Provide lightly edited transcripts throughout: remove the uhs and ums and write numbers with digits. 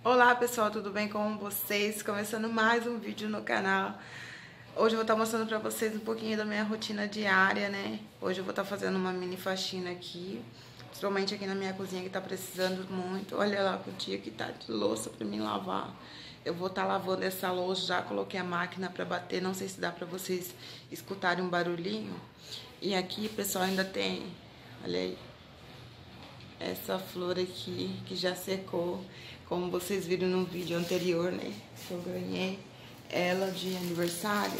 Olá pessoal, tudo bem com vocês? Começando mais um vídeo no canal. Hoje eu vou estar mostrando pra vocês um pouquinho da minha rotina diária, né? Hoje eu vou estar fazendo uma mini faxina aqui, principalmente aqui na minha cozinha que tá precisando muito. Olha lá o dia que tá de louça pra mim lavar. Eu vou estar lavando essa louça, já coloquei a máquina pra bater, não sei se dá pra vocês escutarem um barulhinho. E aqui, pessoal, ainda tem, olha aí, essa flor aqui que já secou, como vocês viram no vídeo anterior, né? Que eu ganhei ela de aniversário.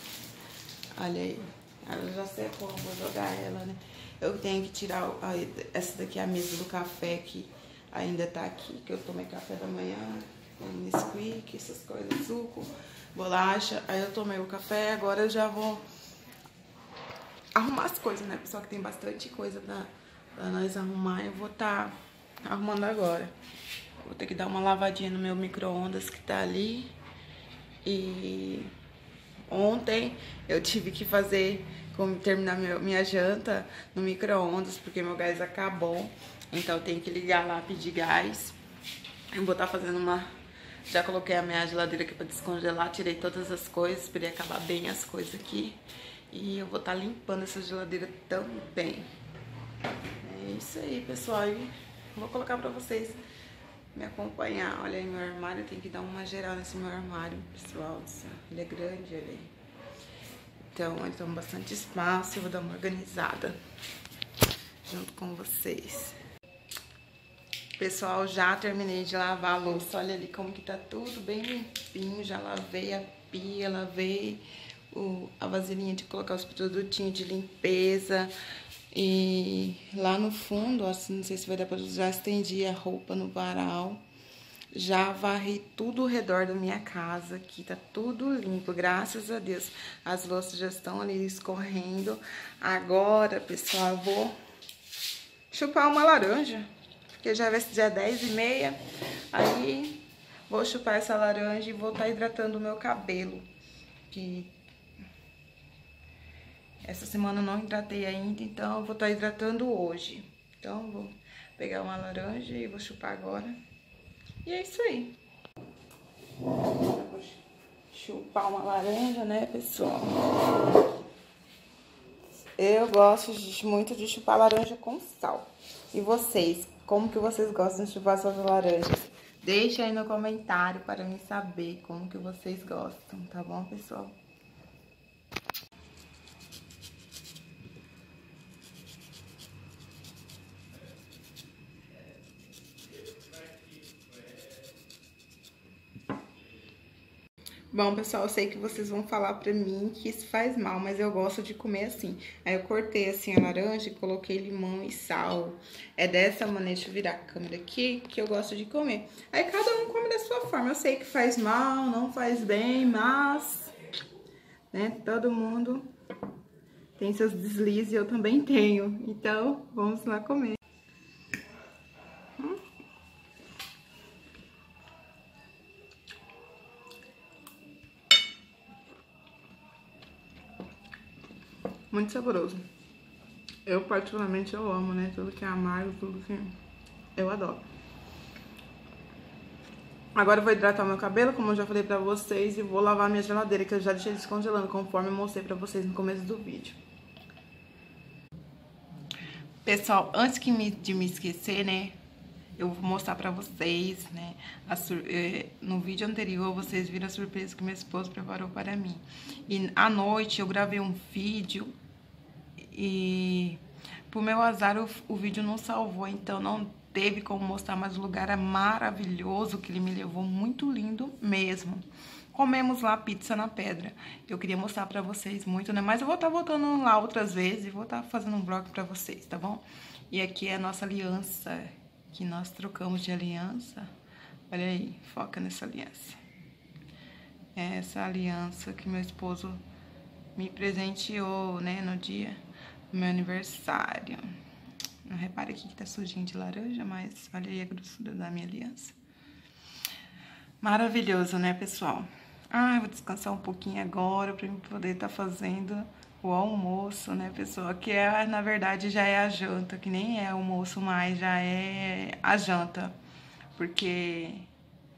Olha aí, ela já secou, vou jogar ela, né? Eu tenho que tirar essa daqui, a mesa do café que ainda tá aqui, que eu tomei café da manhã, Nesquik, essas coisas, suco, bolacha. Aí eu tomei o café, agora eu já vou arrumar as coisas, né, pessoal, que tem bastante coisa pra nós arrumar. Eu vou estar arrumando agora. Vou ter que dar uma lavadinha no meu micro-ondas que tá ali. E ontem eu tive que fazer, terminar minha janta no micro-ondas, porque meu gás acabou. Então eu tenho que ligar lá, pedir gás. Eu vou estar fazendo uma... Já coloquei a minha geladeira aqui pra descongelar, tirei todas as coisas, esperei acabar bem as coisas aqui. E eu vou estar limpando essa geladeira também. É isso aí, pessoal. E vou colocar pra vocês me acompanhar. Olha aí meu armário, tem que dar uma geral nesse meu armário, pessoal. Ele é grande, olha aí. Então, ele toma bastante espaço. Eu vou dar uma organizada junto com vocês. Pessoal, já terminei de lavar a louça. Olha ali como que tá tudo bem limpinho. Já lavei a pia, lavei a vasilhinha de colocar os produtinhos de limpeza. E lá no fundo, assim, não sei se vai dar pra... Já estendi a roupa no varal. Já varri tudo ao redor da minha casa. Aqui tá tudo limpo, graças a Deus. As louças já estão ali escorrendo. Agora, pessoal, eu vou chupar uma laranja, porque já vai ser 10h30. Aí vou chupar essa laranja e vou estar hidratando o meu cabelo, que essa semana eu não hidratei ainda, então eu vou estar hidratando hoje. Então vou pegar uma laranja e vou chupar agora. E é isso aí. Vou chupar uma laranja, né, pessoal? Eu gosto muito de chupar laranja com sal. E vocês, como que vocês gostam de chupar suas laranjas? Deixa aí no comentário para mim saber como que vocês gostam, tá bom, pessoal? Bom, pessoal, eu sei que vocês vão falar pra mim que isso faz mal, mas eu gosto de comer assim. Aí eu cortei assim a laranja e coloquei limão e sal. É dessa maneira, deixa eu virar a câmera aqui, que eu gosto de comer. Aí cada um come da sua forma. Eu sei que faz mal, não faz bem, mas... né, todo mundo tem seus deslizes e eu também tenho. Então, vamos lá comer. Muito saboroso. Eu, particularmente, eu amo, né? Tudo que é amargo, tudo que... eu adoro. Agora eu vou hidratar meu cabelo, como eu já falei pra vocês, e vou lavar minha geladeira, que eu já deixei descongelando, conforme eu mostrei pra vocês no começo do vídeo. Pessoal, antes de me esquecer, né, eu vou mostrar pra vocês, né, no vídeo anterior vocês viram a surpresa que meu esposo preparou para mim. E à noite eu gravei um vídeo e, por meu azar, o vídeo não salvou, então não teve como mostrar, mas o lugar é maravilhoso, que ele me levou, muito lindo mesmo. Comemos lá pizza na pedra. Eu queria mostrar pra vocês muito, né? Mas eu vou estar voltando lá outras vezes e vou estar fazendo um vlog pra vocês, tá bom? E aqui é a nossa aliança, que nós trocamos de aliança. Olha aí, foca nessa aliança. É essa aliança que meu esposo me presenteou, né, no dia do meu aniversário. Não repare aqui que tá sujinho de laranja, mas olha aí a grossura da minha aliança. Maravilhoso, né, pessoal? Ah, eu vou descansar um pouquinho agora pra eu poder estar fazendo o almoço, né, pessoal? Que é, na verdade, já é a janta, que nem é almoço mais, já é a janta. Porque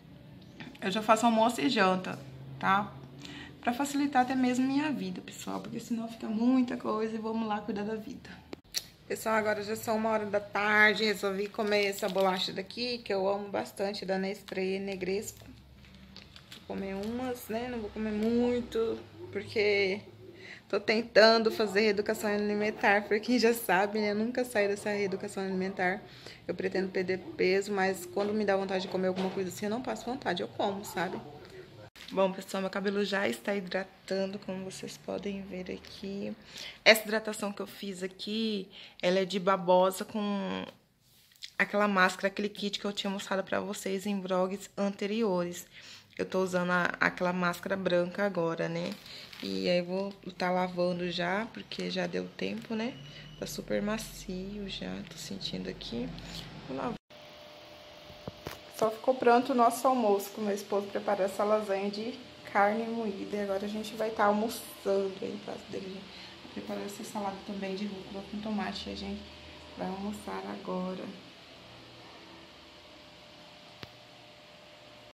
Eu já faço almoço e janta, tá? Pra facilitar até mesmo minha vida, pessoal, porque senão fica muita coisa e vamos lá cuidar da vida. Pessoal, agora já são 1h da tarde, resolvi comer essa bolacha daqui, que eu amo bastante, da Nestlé Negresco. Vou comer umas, né? Não vou comer muito, porque tô tentando fazer reeducação alimentar, pra quem já sabe, né? Eu nunca saí dessa reeducação alimentar. Eu pretendo perder peso, mas quando me dá vontade de comer alguma coisa assim, eu não passo vontade, eu como, sabe? Bom, pessoal, meu cabelo já está hidratando, como vocês podem ver aqui. Essa hidratação que eu fiz aqui, ela é de babosa com aquela máscara, aquele kit que eu tinha mostrado pra vocês em vlogs anteriores. Eu tô usando aquela máscara branca agora, né? E aí eu vou tá lavando já, porque já deu tempo, né? Tá super macio já, tô sentindo aqui. Vou lavar. Só ficou pronto o nosso almoço, que o meu esposo preparou essa lasanha de carne moída. E agora a gente vai estar almoçando aí, em dele. Preparou essa salada também de rúcula com tomate. E a gente vai almoçar agora.